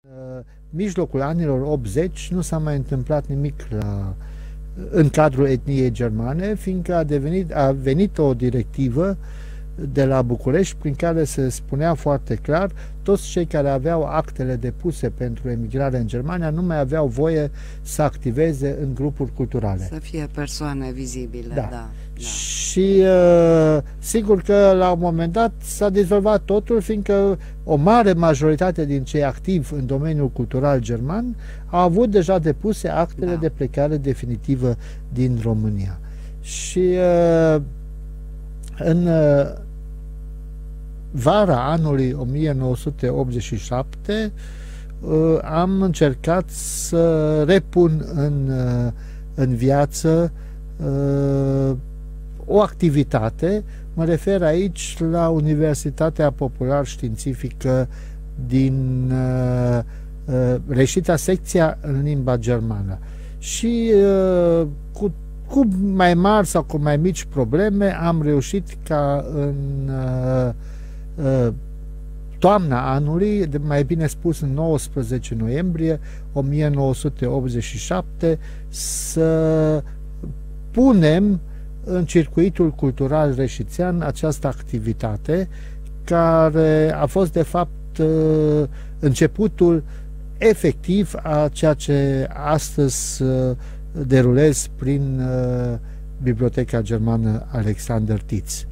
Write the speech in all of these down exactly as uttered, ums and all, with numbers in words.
În mijlocul anilor optzeci nu s-a mai întâmplat nimic la, în cadrul etniei germane, fiindcă a, devenit, a venit o directivă de la București prin care se spunea foarte clar: toți cei care aveau actele depuse pentru emigrare în Germania nu mai aveau voie să activeze în grupuri culturale. Să fie persoane vizibile, da. da. da. Și uh, sigur că la un moment dat s-a dizolvat totul, fiindcă o mare majoritate din cei activi în domeniul cultural german au avut deja depuse actele da. de plecare definitivă din România. Și uh, în uh, vara anului o mie nouă sute optzeci și șapte uh, am încercat să repun în, uh, în viață uh, o activitate. Mă refer aici la Universitatea Popular Științifică din uh, uh, Reșița, secția în limba germană. Și uh, cu, cu mai mari sau cu mai mici probleme am reușit ca în uh, uh, toamna anului, mai bine spus în nouăsprezece noiembrie o mie nouă sute optzeci și șapte, să punem în circuitul cultural reșițean această activitate, care a fost de fapt începutul efectiv a ceea ce astăzi derulez prin Biblioteca Germană Alexander Titz.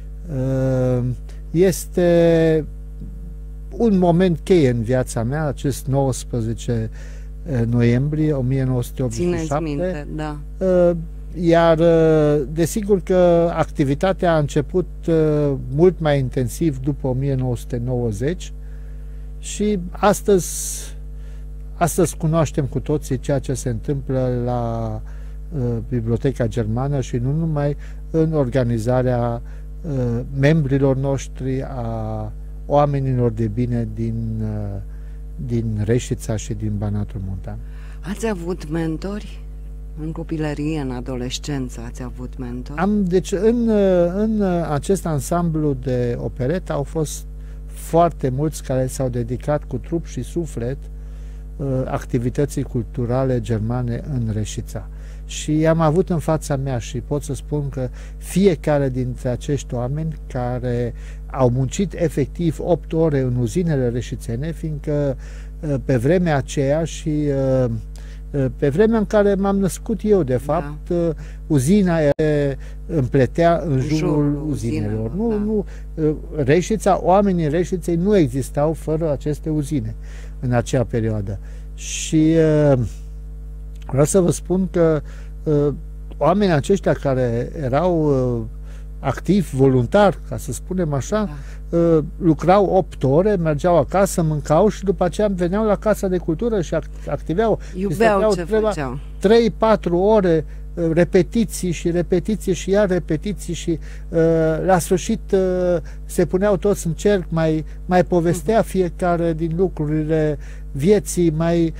Este un moment cheie în viața mea, acest nouăsprezece noiembrie o mie nouă sute optzeci și șapte. Țineți minte, da. Iar desigur că activitatea a început mult mai intensiv după o mie nouă sute nouăzeci și astăzi, astăzi cunoaștem cu toții ceea ce se întâmplă la Biblioteca Germană și nu numai, în organizarea membrilor noștri, a oamenilor de bine din, din Reșița și din Banatul Montan. Ați avut mentori? În copilărie, în adolescență, ați avut mentori? Am, deci în, în acest ansamblu de operete au fost foarte mulți care s-au dedicat cu trup și suflet activității culturale germane în Reșița. Și am avut în fața mea și pot să spun că fiecare dintre acești oameni care au muncit efectiv opt ore în uzinele reșițene, fiindcă pe vremea aceea și pe vremea în care m-am născut eu, de fapt, da. uzina împletea în jurul, jurul uzinelor. Nu, da. nu, Reșița, oamenii Reșiței nu existau fără aceste uzine în acea perioadă. Și vreau să vă spun că oamenii aceștia care erau activi, voluntari, ca să spunem așa, da. lucrau opt ore, mergeau acasă, mâncau și după aceea veneau la Casa de Cultură și activeau. Iubeau ce făceau. trei patru ore, repetiții și repetiții și iar repetiții și la sfârșit se puneau toți în cerc, mai, mai povestea fiecare din lucrurile vieții, mai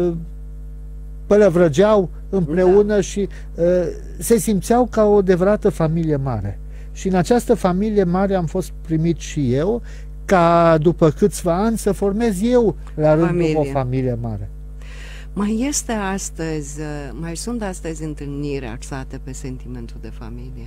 pălăvrăgeau împreună, da. și se simțeau ca o adevărată familie mare. Și în această familie mare am fost primit și eu, ca după câțiva ani să formez eu la rândul familie. o familie mare. Mai este astăzi, mai sunt astăzi întâlniri axate pe sentimentul de familie?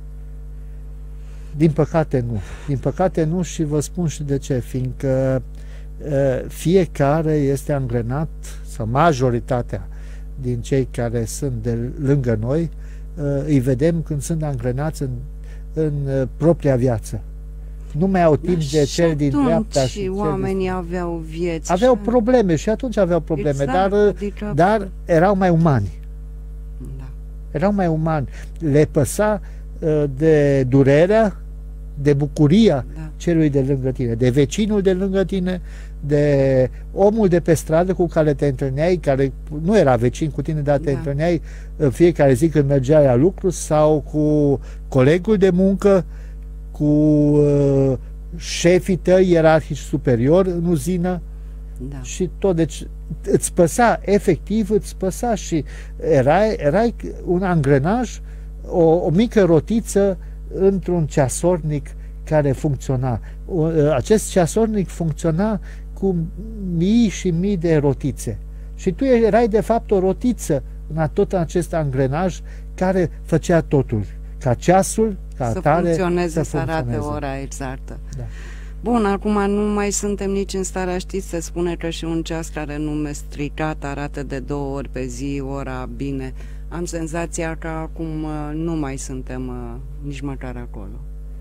Din păcate nu. Din păcate nu și vă spun și de ce. Fiindcă fiecare este angrenat, sau majoritatea din cei care sunt de lângă noi, îi vedem când sunt angrenați în în propria viață. Nu mai au timp de cel din dreapta. Și oamenii aveau vieți. Aveau probleme și atunci aveau probleme, exact, dar, adică... dar erau mai umani. Da. Erau mai umani. Le păsa de durerea, de bucuria da. celui de lângă tine, de vecinul de lângă tine, de omul de pe stradă cu care te întâlneai, care nu era vecin cu tine, dar te da. întâlneai în fiecare zi când mergeai la lucru, sau cu colegul de muncă, cu uh, șefii tăi ierarhici superiori în uzină, da. și tot. Deci îți păsa, efectiv îți păsa și erai, erai un angrenaj, o, o mică rotiță într-un ceasornic care funcționa. Acest ceasornic funcționa cu mii și mii de rotițe. Și tu erai de fapt o rotiță în tot acest angrenaj care făcea totul. Ca ceasul, ca să atare, funcționeze, să, să arate funcționeze. ora exactă. Da. Bun, acum nu mai suntem nici în starea, știți, se spune că și un ceas care nume stricat arată de două ori pe zi ora bine. Am senzația că acum nu mai suntem nici măcar acolo.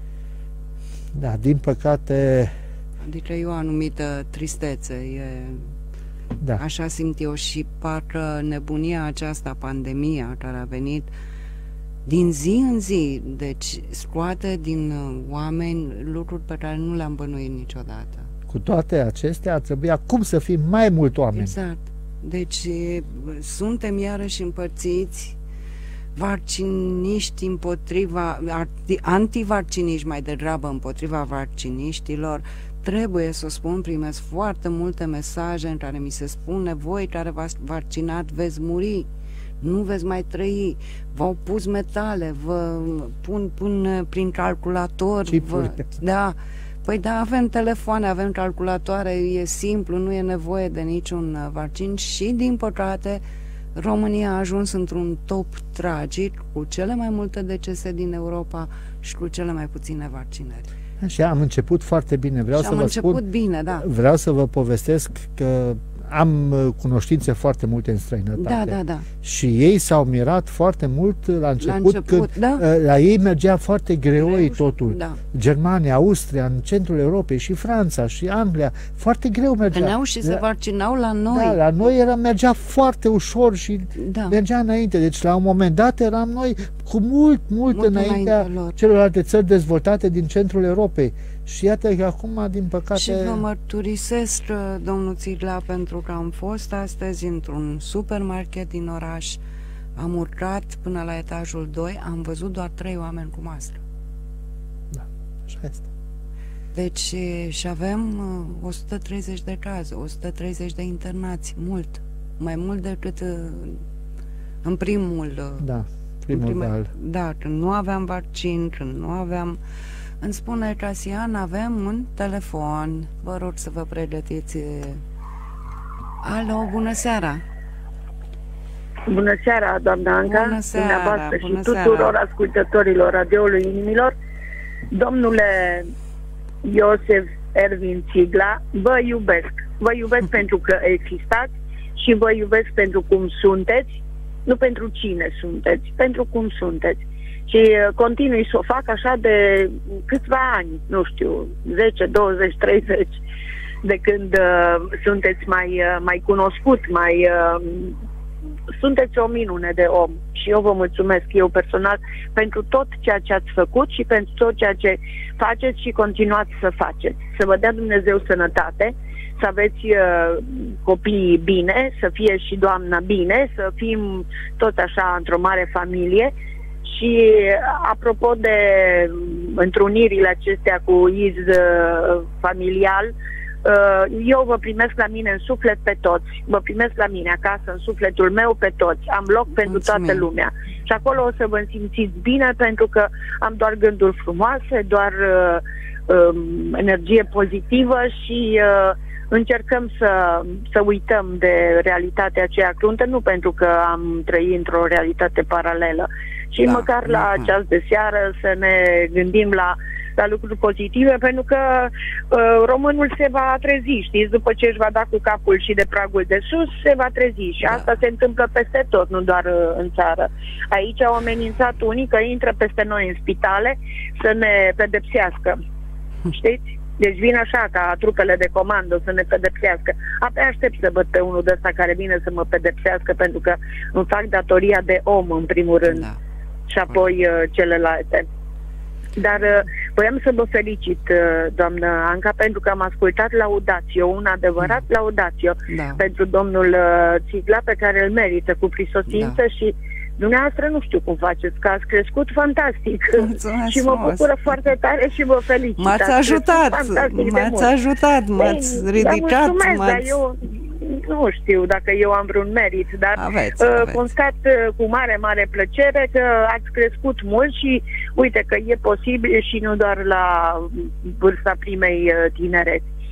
Da, din păcate... Adică e o anumită tristețe, e... Da. Așa simt eu și parcă nebunia aceasta, pandemia care a venit din zi în zi, deci scoate din oameni lucruri pe care nu le-am bănuit niciodată. Cu toate acestea ar trebui acum să fim mai mult oameni. Exact. Deci suntem iarăși împărțiți, vacciniști împotriva, antivacciniști mai degrabă împotriva vacciniștilor. Trebuie să o spun, primesc foarte multe mesaje în care mi se spune: voi care v-ați vaccinat veți muri, nu veți mai trăi, v-au pus metale, vă pun, pun prin calculator, vă, da, păi da, avem telefoane, avem calculatoare, e simplu, nu e nevoie de niciun vaccin și din păcate România a ajuns într-un top tragic cu cele mai multe decese din Europa și cu cele mai puține vaccinări. Și am început foarte bine. Vreau și să am vă început spun, bine, da. Vreau să vă povestesc că am cunoștințe foarte multe în străinătate. Da, da, da. Și ei s-au mirat foarte mult la început, la început când da. la ei mergea foarte greoi totul. Da. Germania, Austria, în centrul Europei și Franța și Anglia, foarte greu mergea. Veneau și se vaccinau la noi. Da, la noi era, mergea foarte ușor și da. mergea înainte. Deci la un moment dat eram noi cu mult, mult, mult înaintea înainte celorlalte țări dezvoltate din centrul Europei. Și iată că acum, din păcate... Și vă mărturisesc, domnul Țiglea, pentru că am fost astăzi într-un supermarket din oraș, am urcat până la etajul doi, am văzut doar trei oameni cu mască. Da, așa este. Deci, și avem o sută treizeci de cazuri, o sută treizeci de internați, mult, mai mult decât în primul... Da, primul în val. Da, când nu aveam vaccin, când nu aveam... Îmi spune Casian, avem un telefon. Vă rog să vă pregătiți. Alo, bună seara! Bună seara, doamna Anca, bună seara, dumneavoastră bună și tuturor seara. ascultătorilor radioului inimilor. Domnule Iosef Ervin Țiglea, vă iubesc. Vă iubesc pentru că existați și vă iubesc pentru cum sunteți, nu pentru cine sunteți, pentru cum sunteți. Și continui să o fac așa de câțiva ani, nu știu, zece, douăzeci, treizeci, de când uh, sunteți mai, uh, mai cunoscut, mai uh, sunteți o minune de om. Și eu vă mulțumesc, eu personal, pentru tot ceea ce ați făcut și pentru tot ceea ce faceți și continuați să faceți. Să vă dea Dumnezeu sănătate, să aveți uh, copiii bine, să fie și doamna bine, să fim tot așa într-o mare familie. Și apropo de întrunirile acestea cu iz uh, familial, uh, eu vă primesc la mine în suflet pe toți. Vă primesc la mine acasă, în sufletul meu pe toți. Am loc pentru Mulțumim. Toată lumea. Și acolo o să vă simțiți bine pentru că am doar gânduri frumoase, doar uh, uh, energie pozitivă și uh, încercăm să, să uităm de realitatea aceea cruntă, nu pentru că am trăit într-o realitate paralelă. Și da, măcar la da. ceas de seară să ne gândim la, la lucruri pozitive, pentru că uh, românul se va trezi, știți, după ce își va da cu capul și de pragul de sus, se va trezi. Și da. asta se întâmplă peste tot, nu doar uh, în țară. Aici au amenințat unii că intră peste noi în spitale să ne pedepsească. Știți? Deci vin așa ca trupele de comando să ne pedepsească. Abia aștept să văd pe unul de ăsta care vine să mă pedepsească, pentru că îmi fac datoria de om în primul rând. Da. Și apoi uh, celelalte. Dar uh, voiam să vă felicit, uh, doamnă Anca, pentru că am ascultat laudațio, un adevărat mm. laudațio da. pentru domnul uh, Țiglea, pe care îl merită cu prisosință da. și dumneavoastră nu știu cum faceți, că ați crescut fantastic. Mulțumesc și mă bucură foarte tare și vă felicit. M-ați ajutat, m-ați ajutat, m-ați ridicat. Mulțumesc, dar eu nu știu dacă eu am vreun merit, dar aveți, uh, aveți. constat uh, cu mare, mare plăcere că ați crescut mult și uite că e posibil și nu doar la vârsta primei uh, tinereți.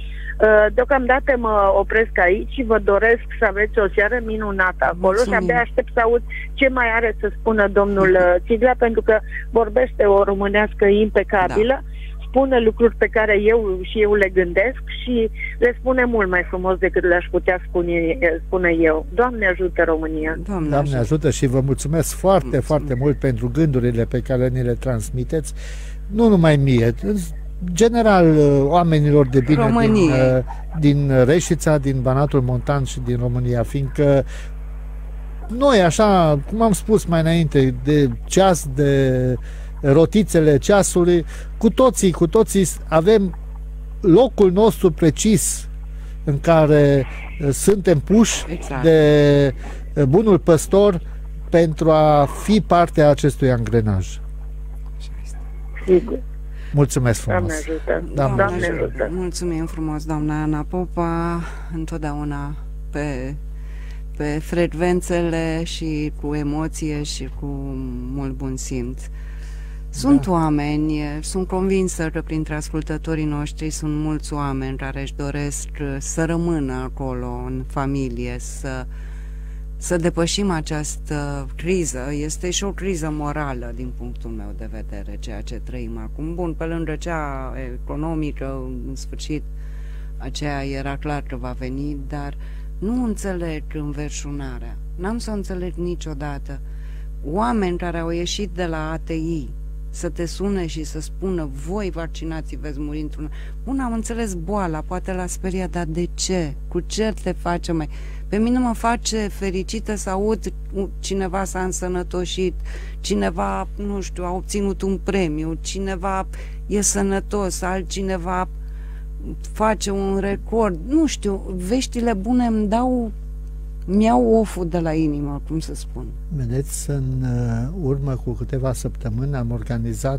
Deocamdată mă opresc aici și vă doresc să aveți o seară minunată acolo. Mulțumim. Și abia aștept să aud ce mai are să spună domnul Țiglea, pentru că vorbește o românească impecabilă, da. Spune lucruri pe care eu și eu le gândesc și le spune mult mai frumos decât le-aș putea spune, spune eu. Doamne ajută România! Doamne, Doamne ajută. ajută și vă mulțumesc foarte, Mulțumesc. foarte mult pentru gândurile pe care ni le transmiteți, nu numai mie, în general oamenilor de bine din, din Reșița, din Banatul Montan și din România, fiindcă noi, așa, cum am spus mai înainte, de ceas, de rotițele ceasului, cu toții, cu toții avem locul nostru precis în care suntem puși Exact. de bunul păstor pentru a fi parte a acestui angrenaj. Sigur. Mulțumesc frumos! Doamne ajută! Doamne Doamne ajută! Mulțumim frumos, doamna Ana Popa, întotdeauna pe, pe frecvențele și cu emoție și cu mult bun simț. Sunt da. oameni, sunt convinsă că printre ascultătorii noștri sunt mulți oameni care își doresc să rămână acolo, în familie, să, să depășim această criză. Este și o criză morală, din punctul meu de vedere, ceea ce trăim acum. Bun, pe lângă cea economică, în sfârșit, aceea era clar că va veni, dar nu înțeleg înverșunarea. N-am să o înțeleg niciodată. Oameni care au ieșit de la A T I să te sune și să spună voi vaccinați, veți muri într-un... Bun, am înțeles boala, poate l-a speriat, dar de ce? Cu ce te face mai... Pe mine mă face fericită să aud cineva s-a însănătoșit, cineva, nu știu, a obținut un premiu, cineva e sănătos, altcineva face un record, nu știu, veștile bune îmi dau, mi-au oful de la inimă, cum să spun. Vedeți, în urmă cu câteva săptămâni am organizat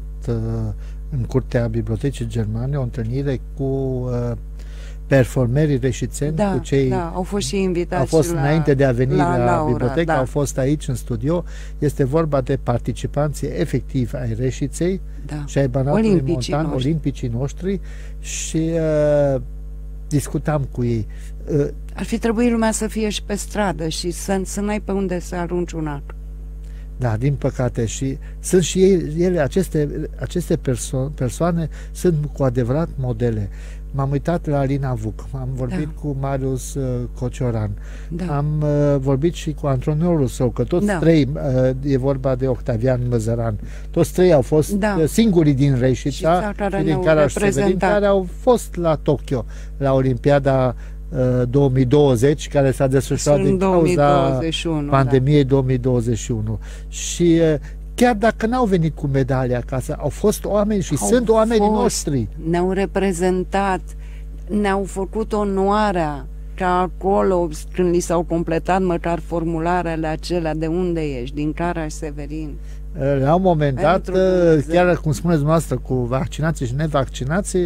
în curtea Bibliotecii Germane o întâlnire cu performerii reșițeni, da, cu cei... Da, au fost și invitați. Au fost la, înainte de a veni la, la Laura, bibliotecă, da. au fost aici în studio. Este vorba de participanții efectivi ai Reșiței, da. Și ai Banatului Olimpicii Montan, noștri. olimpicii noștri, și uh, discutam cu ei. Uh, Ar fi trebuit lumea să fie și pe stradă și să, să n-ai pe unde să arunci un ac. Da, din păcate, și sunt și ei, ele, aceste, aceste perso- persoane sunt cu adevărat modele. M-am uitat la Alina Vuc, am vorbit da. cu Marius uh, Cocioran, da. am uh, vorbit și cu antrenorul său, că toți da. trei, uh, e vorba de Octavian Măzăran, toți trei au fost da. uh, singurii din Reșița, care din Caraș-Severin, care au fost la Tokyo, la Olimpiada uh, două mii douăzeci, care s-a desfășurat din cauza pandemiei da. două mii douăzeci și unu. Și uh, chiar dacă n-au venit cu medalii acasă, au fost oameni și au sunt oamenii noștri. Ne-au reprezentat, ne-au făcut onoarea ca acolo, când li s-au completat măcar formularele acelea, de unde ești, din Caraș-Severin. La un moment dat, chiar cum spuneți dumneavoastră, cu vaccinații și nevaccinații,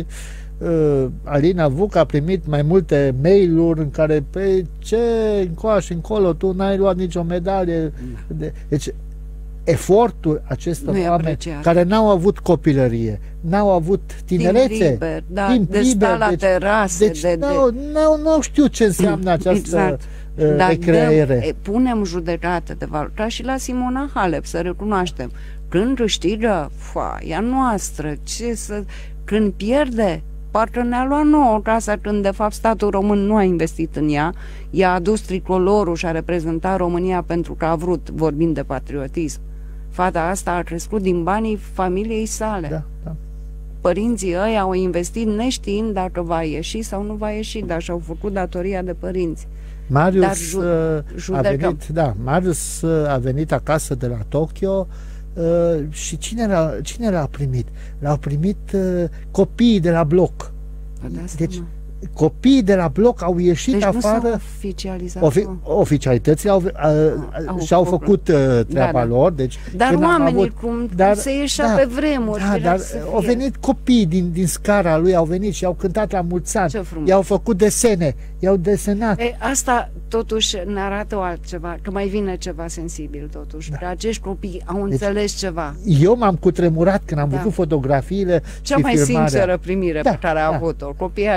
Alina Vuc a primit mai multe mail-uri în care, pe ce încoa și încolo, tu n-ai luat nicio medalie. Deci, efortul acestor oameni apreciat. Care n-au avut copilărie, n-au avut tinerețe, timp liber, da, timp de liber, sta la deci, terase, deci de, n-au, n-au, n-au știu ce înseamnă această exact. uh, Dar recreere. Dăm, punem judecată de valori, ca și la Simona Halep, să recunoaștem. Când câștigă, foaia noastră, ce să... Când pierde, parcă ne-a luat nouă casa, când de fapt statul român nu a investit în ea, i-a adus tricolorul și a reprezentat România pentru că a vrut, vorbind de patriotism. Fata asta a crescut din banii familiei sale. Da, da. Părinții ăia au investit neștiind dacă va ieși sau nu va ieși, dar și-au făcut datoria de părinți. Marius, dar ju a venit, da, Marius a venit acasă de la Tokyo uh, și cine l-a, cine l-a primit? L-au primit uh, copiii de la bloc. Deci, copiii de la bloc au ieșit deci afară. Ofi oficialitățile au, a, a, și-au făcut uh, treaba da, da. lor. Deci, dar oamenii, avut, cum dar, se ieșea da, pe vremuri. Da, dar au venit copii din, din scara lui, au venit și au cântat la mulți ani. I-au făcut desene, i-au desenat. E, asta totuși ne arată altceva, că mai vine ceva sensibil totuși. Da. Că acești copii au înțeles deci, ceva. Eu m-am cutremurat când am da. văzut fotografiile Cea și mai filmarea. sinceră primire da, pe care a da. avut-o. Copiii aceia au da.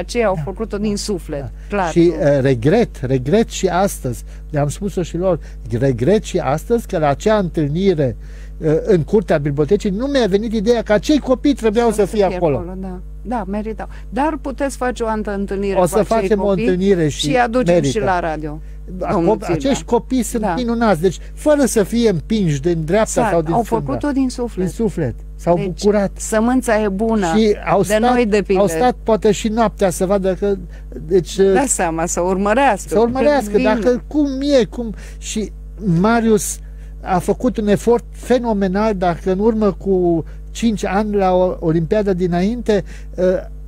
făcut-o din suflet, Da. clar. Și uh, regret, regret și astăzi, le-am spus-o și lor, regret și astăzi că la acea întâlnire uh, în curtea bibliotecii nu mi-a venit ideea că acei copii trebuiau să fie acolo. Da, da, meritau. Dar puteți face o altă întâlnire O cu să acei facem copii o întâlnire și și aducem merită. și la radio. Acum, acești copii sunt Da. minunați, deci fără să fie împinși din dreapta Exact, sau din au stânga. făcut-o din suflet. Din suflet. S-au Deci, bucurat. Sămânța e bună. Și au de stat, noi depinde. au stat poate și noaptea să vadă că... Deci, Da seama, să urmărească. să urmărească, când vin. dacă cum e, cum... Și Marius a făcut un efort fenomenal, dacă în urmă cu cinci ani la o Olimpiada dinainte uh,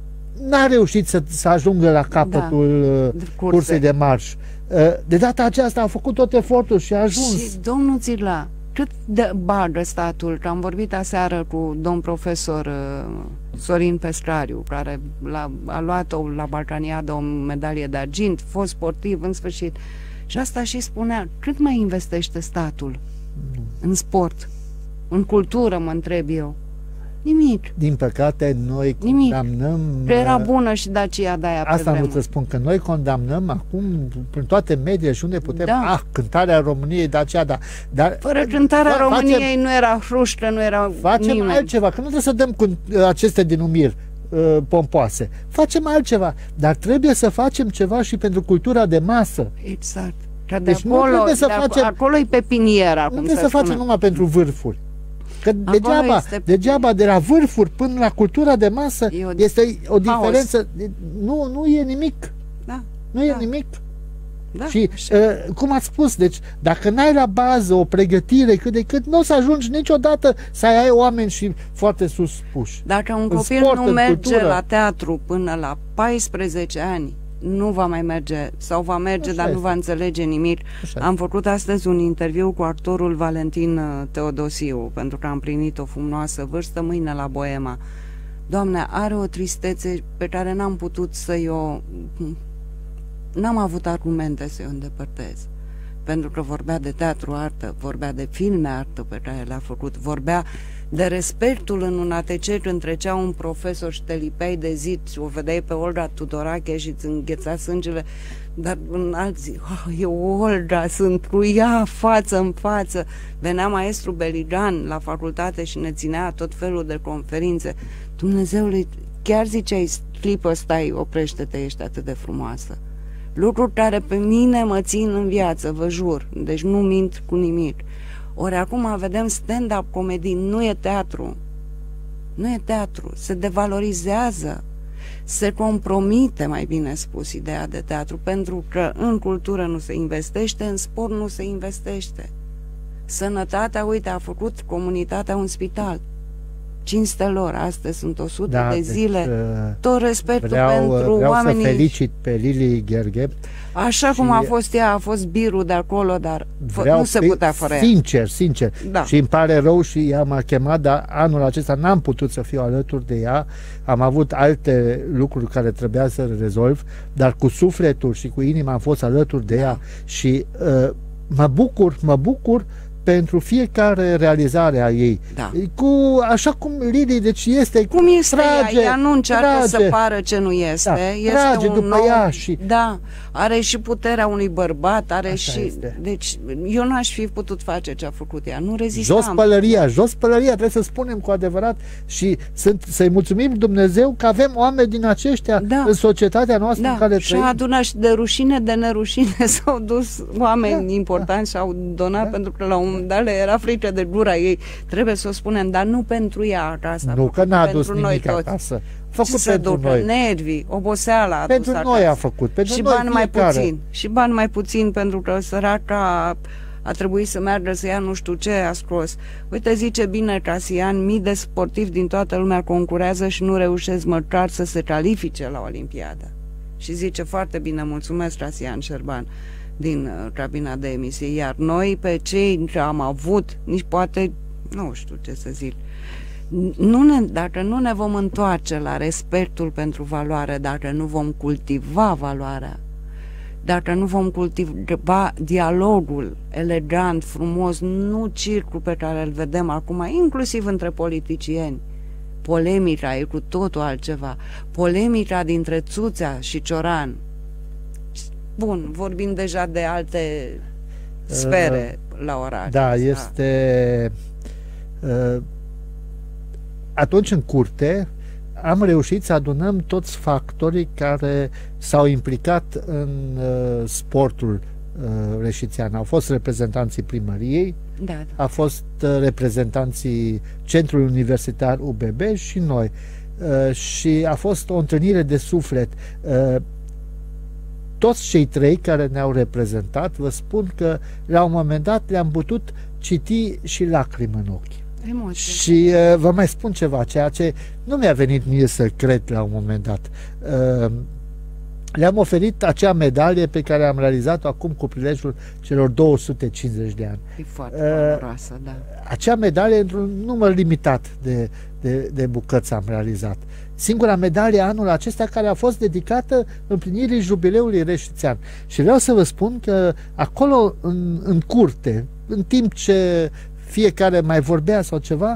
n-a reușit să, să ajungă la capătul Da. uh, Curse. cursei de marș. Uh, de data aceasta a făcut tot efortul și a ajuns. Și domnul Țirla, cât de bagă statul, că am vorbit aseară cu domn profesor uh, Sorin Pestrariu, care l-a, a luat-o la Balcaniadă o medalie de argint, fost sportiv în sfârșit. Și asta și spunea, cât mai investește statul în sport, în cultură, mă întreb eu. Nimic. Din păcate, noi Nimic. condamnăm... Că era bună și Dacia de aia pe Asta am vrut vremuri. să spun, că noi condamnăm acum prin toate mediile și unde putem, Da. ah, cântarea României, Dacia, da. Dar Fără cântarea fa- României facem, nu era hrușcă, nu era facem nimeni. altceva, că nu trebuie să dăm cu uh, aceste denumiri uh, pompoase. Facem altceva, dar trebuie să facem ceva și pentru cultura de masă. Exact. Că de Deci nu acolo, trebuie să de ac- facem- acolo e pepiniera, Nu cum trebuie se să spune. facem numai pentru vârfuri. Că Acolo degeaba, este- degeaba de la vârfuri până la cultura de masă E o- este o haos. diferență. Nu, nu e nimic. Da, Nu e Da. nimic. da. Și, uh, cum ați spus, deci, dacă n-ai la bază o pregătire cât de cât, nu o să ajungi niciodată să ai oameni și foarte sus puși. Dacă un în copil sport, nu în merge cultură. la teatru până la paisprezece ani, nu va mai merge, sau va merge, Așa dar nu este. va înțelege nimic. Așa Am făcut astăzi un interviu cu actorul Valentin uh, Teodosiu, pentru că am primit o frumoasă vârstă, mâine la Boema. Doamne, are o tristețe pe care n-am putut să-i o... N-am avut argumente să-i o îndepărtez. Pentru că vorbea de teatru artă, vorbea de filme artă pe care le-a făcut, vorbea de respectul în un A T C când trecea un profesor și te lipeai de zid și o vedeai pe Olga Tudorache și îți îngheța sângele, dar în alții, oh, e Olga, sunt cu ea față în față. Venea maestru Beligan la facultate și ne ținea tot felul de conferințe. Dumnezeule, chiar ziceai, clipă, stai, oprește-te, ești atât de frumoasă. Lucruri care pe mine mă țin în viață, vă jur, deci nu mint cu nimic. Ori acum vedem stand-up comedii, nu e teatru. Nu e teatru, se devalorizează, se compromite, mai bine spus, ideea de teatru, pentru că în cultură nu se investește, în sport nu se investește. Sănătatea, uite, a făcut comunitatea un spital. Cinste lor, astăzi sunt o sută Da, de deci, zile. uh, Tot respectul Vreau, pentru vreau oamenii... să felicit pe Lili Gherghe. Așa și cum a fost ea, a fost birul de acolo, dar Vreau nu se pe- putea fără ea. Sincer, sincer. Da. Și îmi pare rău și ea m-a chemat, dar anul acesta n-am putut să fiu alături de ea. Am avut alte lucruri care trebuia să le rezolv, dar cu sufletul și cu inima am fost alături de ea și uh, mă bucur, mă bucur pentru fiecare realizare a ei. Da. Cu, așa cum Lili, deci este... Cum este trage, ea? Ea nu încearcă trage. să pară ce nu este. Da, este trage un după nou... ea și- Da, are și puterea unui bărbat, are Așa și... este. Deci eu n-aș fi putut face ce a făcut ea. Nu rezistam. Jos pălăria, jos pălăria, trebuie să spunem cu adevărat și sunt, să-i mulțumim Dumnezeu că avem oameni din aceștia Da. în societatea noastră în Da, care și trăim. a adunat și de rușine, de nerușine s-au dus oameni Da, importanți și au donat Da. pentru că la un moment dat le era frică de gura ei. Trebuie să o spunem, dar nu pentru ea acasă. Nu, că n-a adus pentru noi nimic toți. acasă. A Ce făcut să pentru ducă? noi. Nervii, oboseala a Pentru adus noi acasă. a făcut. Pentru Și noi bani mai fiecare. puțin. Și bani mai puțin pentru că săraca a, a trebuit să meargă să ia nu știu ce a scos. Uite, zice bine Casian, mii de sportivi din toată lumea concurează și nu reușesc măcar să se califice la Olimpiadă. Și zice foarte bine, mulțumesc Casian Șerban din uh, cabina de emisie. Iar noi pe cei ce am avut, nici poate, nu știu ce să zic, nu ne, dacă nu ne vom întoarce la respectul pentru valoare, dacă nu vom cultiva valoarea, dacă nu vom cultiva dialogul elegant, frumos, nu circul pe care îl vedem acum, inclusiv între politicieni, Polemica e cu totul altceva. Polemica dintre Țuțea și Cioran. Bun, vorbim deja de alte sfere uh, la ora Da, aceasta. este... Uh, atunci în curte am reușit să adunăm toți factorii care s-au implicat în uh, sportul uh, reșițean. Au fost reprezentanții primăriei, Da, da. a fost uh, reprezentanții Centrului Universitar U B B și noi. Uh, și a fost o întâlnire de suflet. Uh, toți cei trei care ne-au reprezentat, vă spun că la un moment dat le-am putut citi și lacrimi în ochi. Emoție. Și uh, vă mai spun ceva, ceea ce nu mi-a venit mie să cred la un moment dat. Uh, le-am oferit acea medalie pe care am realizat-o acum cu prilejul celor două sute cincizeci de ani. E foarte Uh, valoroasă, da. Acea medalie într-un număr limitat de, de, de bucăți am realizat. Singura medalie anul acesta care a fost dedicată împlinirii jubileului reșițean. Și vreau să vă spun că acolo în, în curte, în timp ce fiecare mai vorbea sau ceva,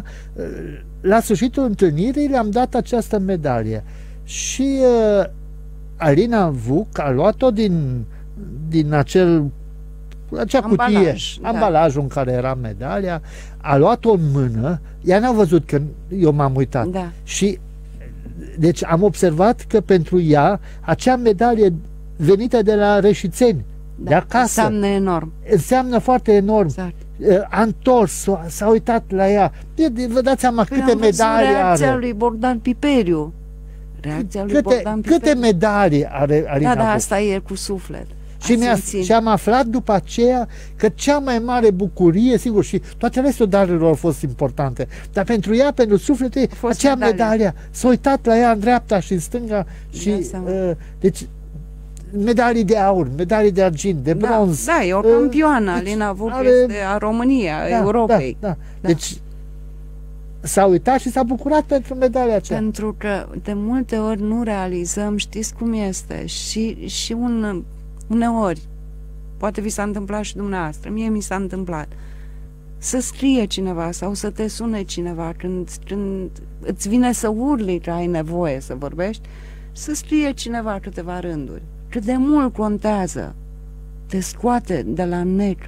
la sfârșitul întâlnirii le-am dat această medalie. Și uh, Alina Vuc a luat-o din, din acel acea Ambalaj, cutie, da. ambalajul în care era medalia, a luat-o în mână, ea n-a văzut că eu m-am uitat. Da. Și deci am observat că pentru ea acea medalie venită de la Reșițeni, Da, de acasă, înseamnă enorm. înseamnă foarte enorm. Exact. A întors, s-a uitat la ea. Vă dați seama Păi câte am văzut medalii reacția are. lui Bogdan Piperiu. Reacția lui Câte, Bogdan Piperiu. câte medalii are Alina Da, da, Vuc? asta e cu suflet. Și, A mi-a, simțit. și am aflat după aceea că cea mai mare bucurie, sigur, și toate restul darurilor au fost importante, dar pentru ea, pentru sufletul, fost acea medalia. medalia, s-a uitat la ea în dreapta și în stânga și, Dai seama. uh, deci, medalii de aur, medalii de argint, de Da, bronz. da, e o uh, campioană. deci Alina Vuc are- este a României, a da, Europei. Da, da. Da. Deci s-a uitat și s-a bucurat pentru medalia aceea. Pentru că de multe ori nu realizăm, știți cum este, și, și un, uneori, poate vi s-a întâmplat și dumneavoastră, mie mi s-a întâmplat, să scrie cineva sau să te sune cineva când, când îți vine să urli că ai nevoie să vorbești, să scrie cineva câteva rânduri. Cât de mult contează, te scoate de la nec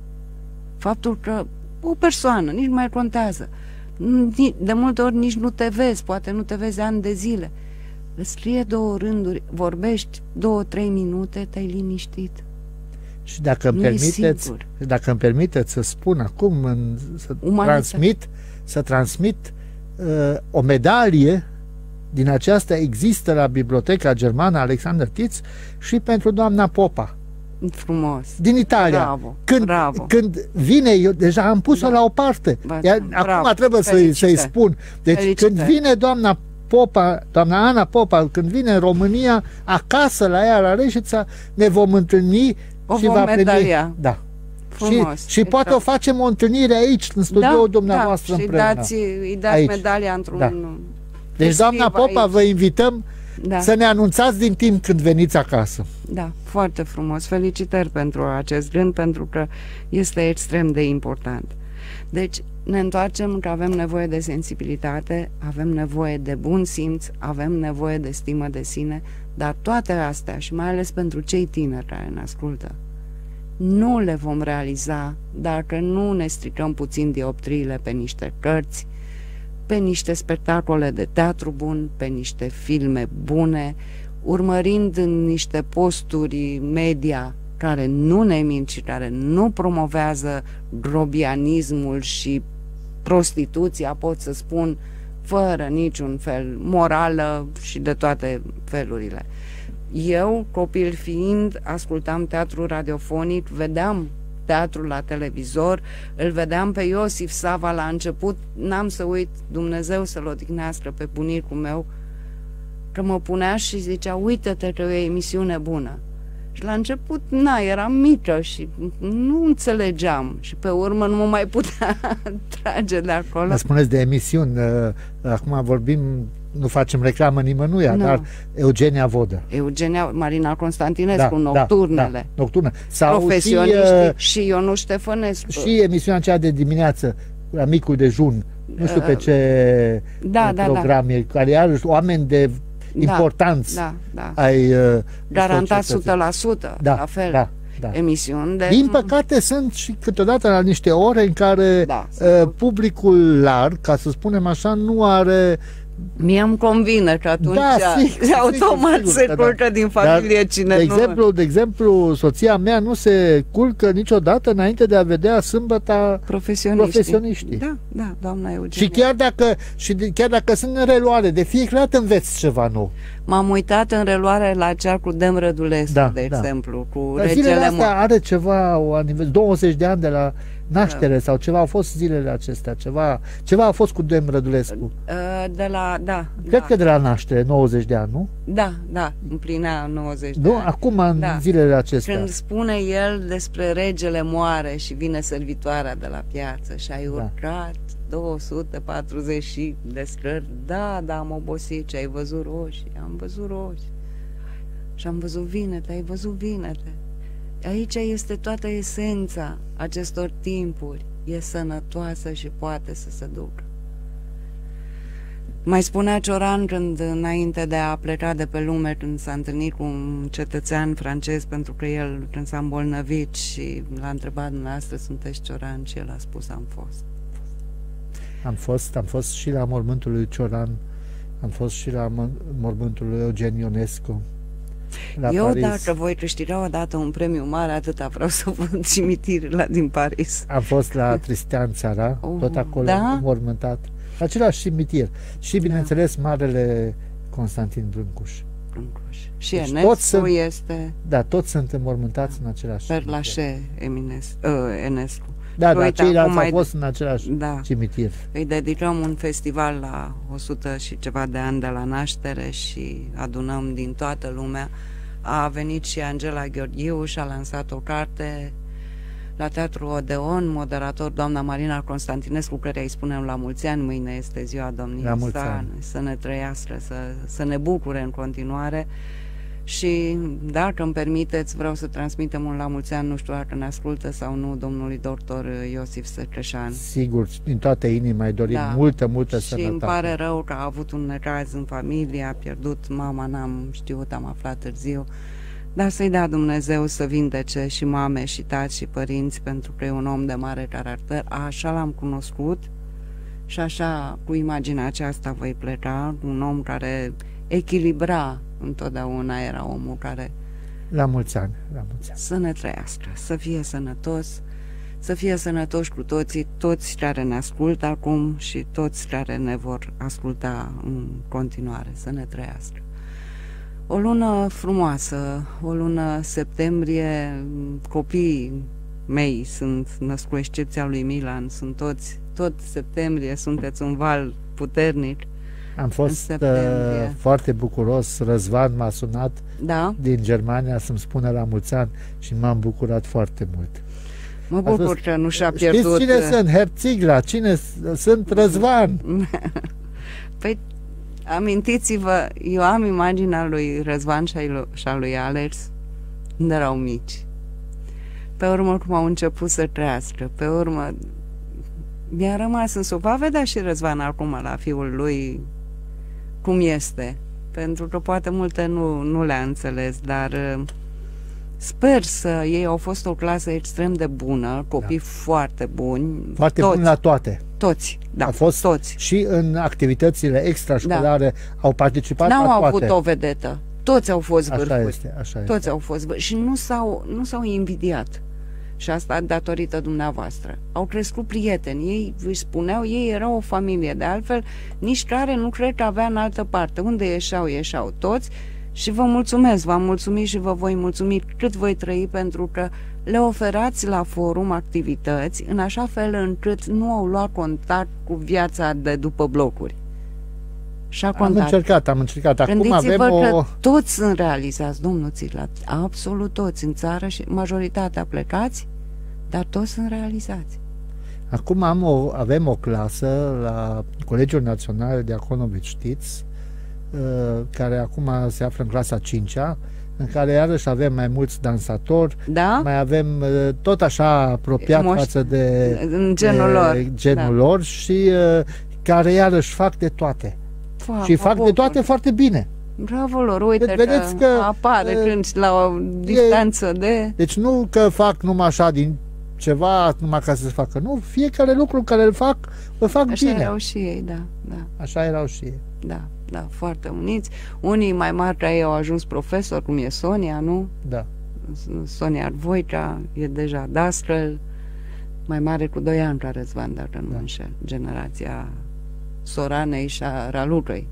faptul că o persoană, nici nu mai contează, Ni- de multe ori nici nu te vezi, poate nu te vezi ani de zile, îți scrie două rânduri, vorbești două, trei minute, te-ai liniștit. Și dacă îmi Nu e permiteți, sigur. dacă îmi permiteți să spun acum, în, să Umanitate. transmit, să transmit uh, o medalie din aceasta există la Biblioteca Germană Alexander Titz și pentru doamna Popa Frumos. din Italia. Bravo, când, bravo. când vine, eu deja am pus-o Da. la o parte. Ba, Iar bravo. acum trebuie să-i, Felicitări. să-i spun. Deci Felicitări. când vine doamna Popa, doamna Ana Popa, când vine în România, acasă la ea, la Reșița, ne vom întâlni O și vom va primi. medalia. Da. Frumos. Și, și poate o facem o întâlnire aici, în studioul dumneavoastră da, și împreună. dați, îi dați Aici. medalia într-un... Da. Deci, doamna scrie Popa, aici. vă invităm Da. să ne anunțați din timp când veniți acasă. Da, foarte frumos. Felicitări pentru acest gând, pentru că este extrem de important. Deci, ne întoarcem că avem nevoie de sensibilitate, avem nevoie de bun simț, avem nevoie de stimă de sine, dar toate astea, și mai ales pentru cei tineri care ne ascultă, nu le vom realiza dacă nu ne stricăm puțin dioptriile pe niște cărți, pe niște spectacole de teatru bun, pe niște filme bune, urmărind în niște posturi media care nu ne mint și care nu promovează grobianismul și prostituția, pot să spun, fără niciun fel, morală și de toate felurile. Eu, copil fiind, ascultam teatru radiofonic, vedeam teatrul la televizor, îl vedeam pe Iosif Sava la început, n-am să uit, Dumnezeu să-l odihnească pe bunicul meu, că mă punea și zicea, uită-te că e o emisiune bună. Și la început, na, eram mică și nu înțelegeam și pe urmă nu mă mai putea trage de acolo. Ne spuneți de emisiuni, acum vorbim, nu facem reclamă nimănuia, Nu. dar Eugenia Vodă. Eugenia, Marina Constantinescu, Nocturnele, Da, da, nocturne. Sau Profesioniștii și, uh, și Ionut Ștefănescu. și emisiunea aceea de dimineață, la Micul dejun, nu știu pe ce da, da, program da. e, care are oameni de importanți da, da, da. ai uh, garantat o sută la sută, da, la fel. Da, da. Emisiuni de... Din păcate sunt și câteodată la niște ore în care da, uh, publicul larg, ca să spunem așa, nu are... Mie îmi convine că atunci da, sigur, automat sigur, se sigur, culcă da. din familie. Dar, cine de nu... exemplu, de exemplu, soția mea nu se culcă niciodată înainte de a vedea sâmbăta profesioniștii. profesioniștii. Da, da, doamna Eugenia. Și chiar dacă, și de, chiar dacă sunt în reluare, de fiecare dată înveți ceva nou. M-am uitat în reluare la cea cu Dem Rădulescu, da, de da. exemplu, cu Dar regele zilele astea Mo- are ceva, o aniversare, douăzeci de ani de la naștere da. sau ceva, au fost zilele acestea, ceva, ceva a fost cu Dem Rădulescu. De la, da. Cred da. că de la naștere, nouăzeci de ani, nu? Da, da, împlinea nouăzeci nu? de ani. Acum, în da. zilele acestea. Când spune el despre regele moare și vine servitoarea de la piață și ai urcat da. două sute patruzeci de scări, da, da, am obosit și ai văzut roșii, am văzut roșii și am văzut vinete, ai văzut vinete. Aici este toată esența acestor timpuri, e sănătoasă și poate să se ducă. Mai spunea Cioran când, înainte de a pleca de pe lume, când s-a întâlnit cu un cetățean francez, pentru că el, când s-a îmbolnăvit și l-a întrebat, dumneavoastră sunteți Cioran? Și el a spus, am fost. Am fost, am fost și la mormântul lui Cioran, am fost și la mormântul lui Eugen Ionescu. La Eu, Paris. Dacă voi câștiga odată un premiu mare, atâta vreau să văd cimitirile din Paris. Am fost la Cristian Țara, oh, tot acolo, da? mormântat. Același cimitir. Și, bineînțeles, da. Marele Constantin Brâncuș. Brâncuș. Și deci Enescu sunt, este... Da, toți sunt înmormântați în același cimitir. Perlașe uh, Enescu. Da, dar uite, ceilalți au fost de... în același da. cimitir. Îi dedicăm un festival la o sută și ceva de ani de la naștere și adunăm din toată lumea. A venit și Angela Gheorghiu și a lansat o carte la Teatru Odeon, moderator doamna Marina Constantinescu, care îi spunem la mulți ani, mâine este ziua domniei sa, să ne trăiască, să, să ne bucure în continuare. Și dacă îmi permiteți, vreau să transmitem un la mulți ani, nu știu dacă ne ascultă sau nu, domnului doctor Iosif Săcășan. Sigur, din toată inima îi dorim da. multă, multă și sănătate. Și îmi pare rău că a avut un necaz în familie, a pierdut mama, n-am știut, am aflat târziu, dar să-i dea Dumnezeu să vindece și mame și tați și părinți, pentru că e un om de mare caracter. Așa l-am cunoscut și așa, cu imaginea aceasta voi pleca, un om care echilibra întotdeauna, era omul care... La mulți ani, la mulți ani. Să ne trăiască, să fie sănătos, să fie sănătoși cu toții, toți care ne ascultă acum și toți care ne vor asculta în continuare, să ne trăiască. O lună frumoasă, o lună septembrie, copiii mei sunt născuți, cu excepția lui Milan, sunt toți, tot septembrie, sunteți un val puternic. Am fost uh, foarte bucuros, Răzvan m-a sunat da? din Germania să-mi spună la mulți ani și m-am bucurat foarte mult. Mă bucur fost, că nu și-a pierdut... Știți cine sunt? Herțigla, cine sunt? Răzvan. Păi, amintiți-vă, eu am imaginea lui Răzvan și a lui Alex când erau mici. Pe urmă, cum au început să trăiască, pe urmă mi-a rămas în sub. Va vedea și Răzvan acum la fiul lui cum este, pentru că poate multe nu, nu le-a înțeles, dar uh, sper să... Ei au fost o clasă extrem de bună, copii da. foarte buni. Foarte buni la toate. Toți, da, au fost toți. Și în activitățile extrașcolare da. au participat N-au la toate. avut o vedetă. Toți au fost vârfuri. Așa este, așa Toți este. au fost vârfuri. Și nu s-au, nu s-au invidiat. Și asta datorită dumneavoastră. Au crescut prieteni, ei își spuneau, ei erau o familie, de altfel nici care nu cred că avea în altă parte. Unde ieșeau, ieșeau toți și vă mulțumesc, v-am mulțumit și vă voi mulțumi cât voi trăi, pentru că le oferați la forum activități în așa fel încât nu au luat contact cu viața de după blocuri. Și-a am încercat, am încercat. Acum avem o... că toți sunt realizați, domnul Țirla, absolut toți în țară și majoritatea plecați, dar toți sunt realizați. Acum am o, avem o clasă la Colegiul Național Diaconovici Știți, care acum se află în clasa a cincea, în care iarăși avem mai mulți dansatori, da? mai avem uh, tot așa apropiat Moș... față de în genul de, lor, genul da. lor și uh, care iarăși fac de toate. Fa, și fac bucur. de toate foarte bine. Bravo lor, uite Vedeți că, că, apare uh, când la o distanță e, de... Deci nu că fac numai așa din ceva, numai ca să se facă. Nu, fiecare lucru care îl fac, îl fac Așa bine. erau și ei, da, da. Așa erau și ei. Da, da, foarte uniți. Unii mai mari ca ei au ajuns profesori, cum e Sonia, nu? Da. Sonia Arvoicea e deja dascăl, mai mare cu doi ani ca Răzvan, dacă nu mă înșel, generația Soranei și a Ralucăi.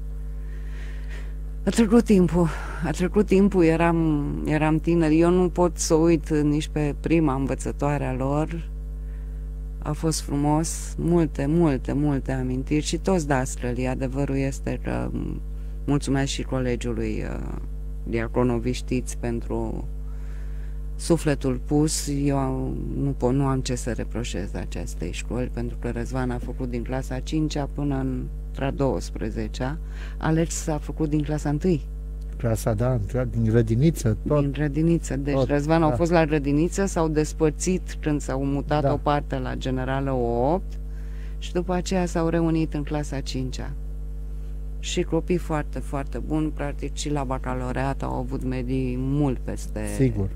A trecut timpul, a trecut timpul, eram, eram tineri. Eu nu pot să uit nici pe prima învățătoare a lor. A fost frumos, multe, multe, multe amintiri și toți dascălii. Adevărul este că mulțumesc și colegiului uh, Diaconoviștiți pentru sufletul pus. Eu nu, pot, nu am ce să reproșez acestei școli, pentru că Răzvan a făcut din clasa a cincea până în a douăsprezecea, Alex s-a făcut din clasa întâi. Clasa, da, din grădiniță, tot. Din grădiniță. Deci tot, Răzvan da. au fost la grădiniță, s-au despărțit când s-au mutat Da. o parte la Generală opt și după aceea s-au reunit în clasa a cincea. Și copii foarte, foarte buni, practic și la bacalaureat au avut medii mult peste... Sigur.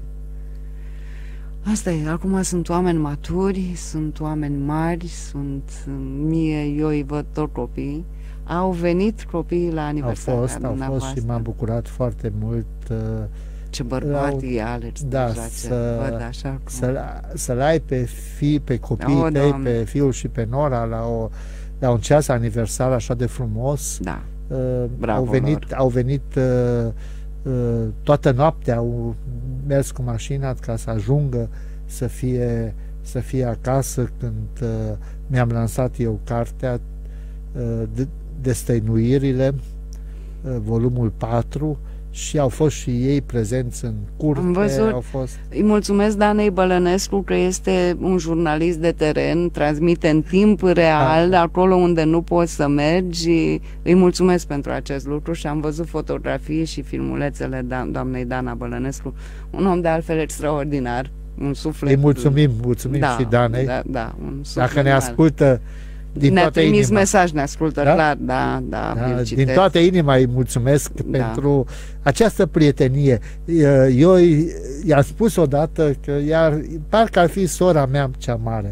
Asta e, acum sunt oameni maturi, sunt oameni mari, sunt mie, eu îi văd tot copii. Au venit copiii la Au aniversarea fost, au fost și m-am bucurat foarte mult. Uh, Ce bărbat au, e Alex, da, deja, să, ce văd așa cum... să, să-l ai pe fi, pe copiii O, tăi, Doamne. pe fiul și pe nora la, o, la un ceas aniversar așa de frumos. Da, Uh, bravo au venit, lor. au venit uh, uh, toată noaptea, au mers cu mașina ca să ajungă să fie, să fie acasă când uh, mi-am lansat eu cartea uh, de, Destăinuirile, uh, volumul patru, și au fost și ei prezenți în curte. Am văzut. Au fost... Îi mulțumesc Danei Bălănescu că este un jurnalist de teren, transmite în timp real, Da. acolo unde nu poți să mergi. Îi mulțumesc pentru acest lucru și am văzut fotografii și filmulețele da- doamnei Dana Bălănescu, un om de altfel extraordinar, un suflet... Îi mulțumim, mulțumim da, și Danei. Da, da, un suflet Dacă ne mare. ascultă din Ne-a toată trimis inima. mesaj, ne ascultă, Da? clar, da, da, Da, îl din citesc. toată inima îi mulțumesc Da. pentru această prietenie. Eu i-am spus odată că ea, parcă ar fi sora mea cea mare.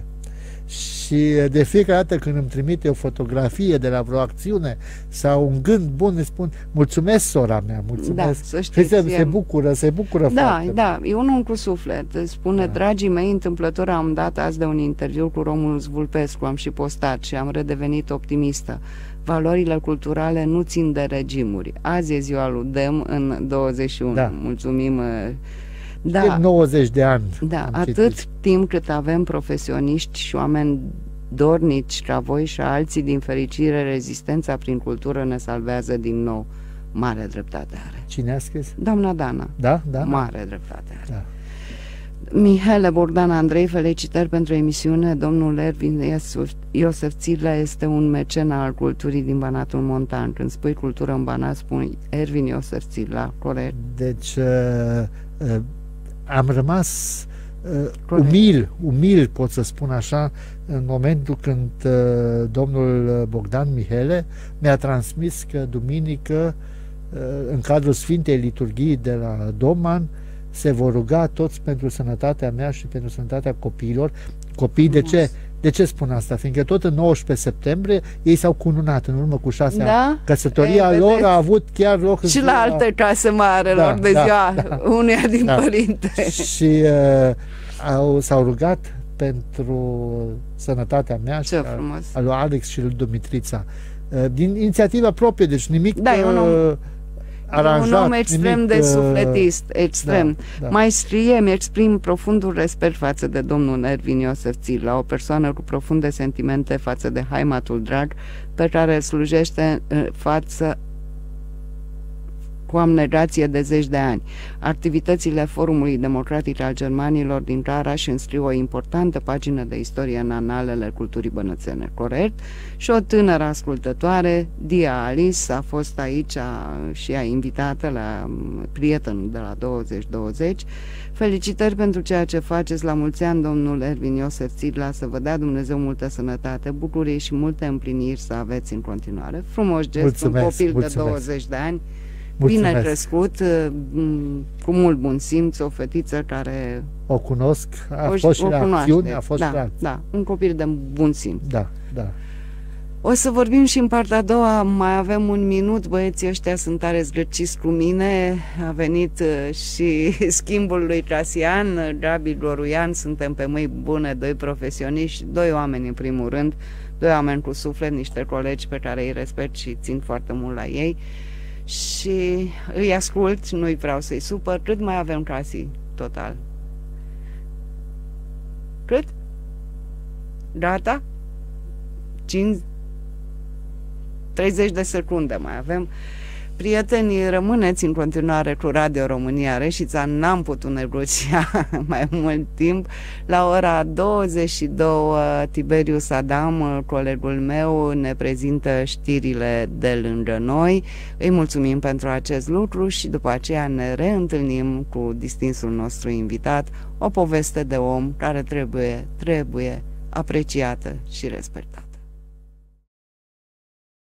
Și de fiecare dată când îmi trimite o fotografie de la vreo acțiune sau un gând bun, îi spun mulțumesc, sora mea, mulțumesc. Da, să Și știți, se, e- se bucură, se bucură Da, foarte da, e un om cu suflet. Spune, Da. dragii mei, întâmplător am dat azi de un interviu cu Romulus Vulpescu, am și postat și am redevenit optimistă. Valorile culturale nu țin de regimuri. Azi e ziua lui Dem în douăzeci și unu. Da. Mulțumim. uh, De Da, nouăzeci de ani. da, am atât citit. timp cât avem profesioniști și oameni dornici ca voi și alții, din fericire, rezistența prin cultură ne salvează din nou. Mare dreptate are. Cine a scris? Doamna Dana. Da, da. Mare dreptate are. Da. Mihaela Bogdan Andrei, felicitări pentru emisiune. Domnul Ervin Iosef Țirlea este un mecen al culturii din Banatul Montan. Când spui cultură în Banat, spui Ervin Iosef Țirlea, corect? Deci uh, uh, am rămas uh, Corect. umil, umil, pot să spun așa, în momentul când uh, domnul Bogdan Mihele mi-a transmis că duminică, uh, în cadrul Sfintei Liturghii de la Doman, se vor ruga toți pentru sănătatea mea și pentru sănătatea copiilor. Copiii, de ce? De ce spun asta? Fiindcă tot în nouăsprezece septembrie ei s-au cununat în urmă cu șase Da? ani. Căsătoria Ei, lor vedeți? a avut chiar loc în Și la ziua- alte case marelor Da, de da, ziua da. uneia din Da. părinte. Și uh, au, s-au rugat pentru sănătatea mea și Ce a, frumos. a lui Alex și lui Dumitrița. Uh, din inițiativa proprie, deci nimic Da, e un om- uh, aranjat. un om extrem nimic, de uh, sufletist, extrem. da, da. Mai scrie, mi exprim profundul respect față de domnul Ervin Iosef Țirlea, o persoană cu profunde sentimente față de haimatul drag, pe care îl slujește uh, față cu cu abnegație de zeci de ani. Activitățile Forumului Democratic al Germanilor din Taraș înscriu o importantă pagină de istorie în analele culturii bănățene. Corect? Și o tânără ascultătoare, Dia Alice, a fost aici și a invitată la prietenul de la douăzeci douăzeci. Felicitări pentru ceea ce faceți, la mulți ani, domnul Ervin Iosef Țigla, să vă dea Dumnezeu multă sănătate, bucurie și multe împliniri să aveți în continuare. Frumos gest, mulțumesc, un copil mulțumesc. de douăzeci de ani, mulțumesc. Bine crescut, cu mult bun simț, o fetiță care... O cunosc, a o, fost și la acțiune, a fost da, la... da, un copil de bun simț. Da, da. O să vorbim și în partea a doua, mai avem un minut, băieții ăștia sunt tare zgârciți cu mine, a venit și schimbul lui Casian, Gabi Gloruian, suntem pe mâini bune, doi profesioniști, doi oameni în primul rând, doi oameni cu suflet, niște colegi pe care îi respect și țin foarte mult la ei și îi ascult, nu-i vreau să-i supăr. Cât mai avem, Casi, total? Cât? Gata? cinci treizeci de secunde mai avem. Prietenii, rămâneți în continuare cu Radio România Reșița, n-am putut negocia mai mult timp. La ora douăzeci și două, Tiberius Adam, colegul meu, ne prezintă știrile de lângă noi. Îi mulțumim pentru acest lucru și după aceea ne reîntâlnim cu distinsul nostru invitat, o poveste de om care trebuie, trebuie apreciată și respectată.